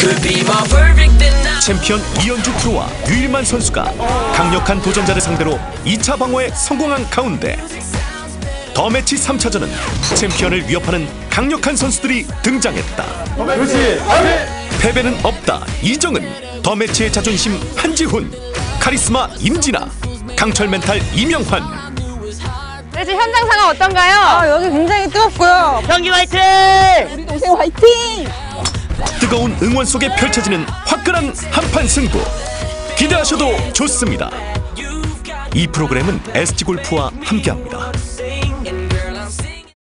챔피언 이연주 프로와 류일만 선수가 강력한 도전자를 상대로 2차 방어에 성공한 가운데 더 매치 3차전은 챔피언을 위협하는 강력한 선수들이 등장했다. 패배는 없다 이정은, 더 매치의 자존심 한지훈, 카리스마 임진아, 강철 멘탈 이명환. 네, 지금 현장 상황 어떤가요? 여기 굉장히 뜨겁고요. 경기 화이팅! 우리 동생 화이팅! 뜨거운 응원 속에 펼쳐지는 화끈한 한판 승부, 기대하셔도 좋습니다. 이 프로그램은 SG골프와 함께합니다.